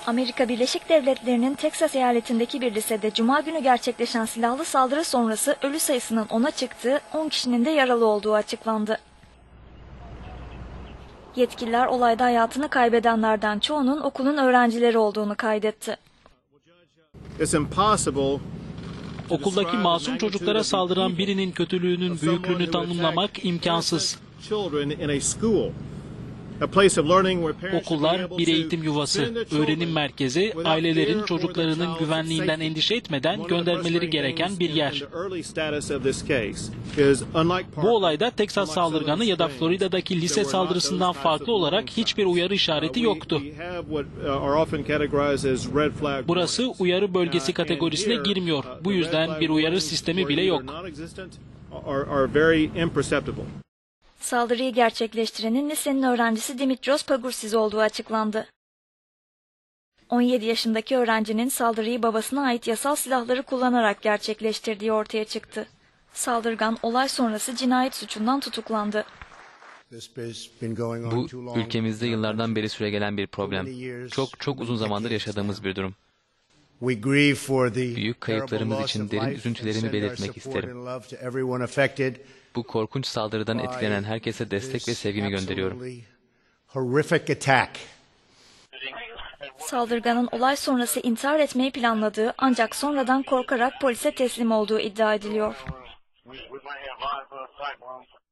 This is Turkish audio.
Amerika Birleşik Devletleri'nin Teksas eyaletindeki bir lisede Cuma günü gerçekleşen silahlı saldırı sonrası ölü sayısının 10'a çıktığı, 10 kişinin de yaralı olduğu açıklandı. Yetkililer olayda hayatını kaybedenlerden çoğunun okulun öğrencileri olduğunu kaydetti. Okuldaki masum çocuklara saldıran birinin kötülüğünün büyüklüğünü tanımlamak imkansız. Okullar bir eğitim yuvası, öğrenim merkezi, ailelerin çocuklarının güvenliğinden endişe etmeden göndermeleri gereken bir yer. Bu olayda Teksas saldırganı ya da Florida'daki lise saldırısından farklı olarak hiçbir uyarı işareti yoktu. Burası uyarı bölgesi kategorisine girmiyor. Bu yüzden bir uyarı sistemi bile yok. Saldırıyı gerçekleştirenin lisenin öğrencisi Dimitrios Pagursis olduğu açıklandı. 17 yaşındaki öğrencinin saldırıyı babasına ait yasal silahları kullanarak gerçekleştirdiği ortaya çıktı. Saldırgan olay sonrası cinayet suçundan tutuklandı. Bu ülkemizde yıllardan beri süregelen bir problem. Çok uzun zamandır yaşadığımız bir durum. Büyük kayıplarımız için derin üzüntülerimi belirtmek isterim. Bu korkunç saldırıdan etkilenen herkese destek ve sevgimi gönderiyorum. Saldırganın olay sonrası intihar etmeyi planladığı ancak sonradan korkarak polise teslim olduğu iddia ediliyor.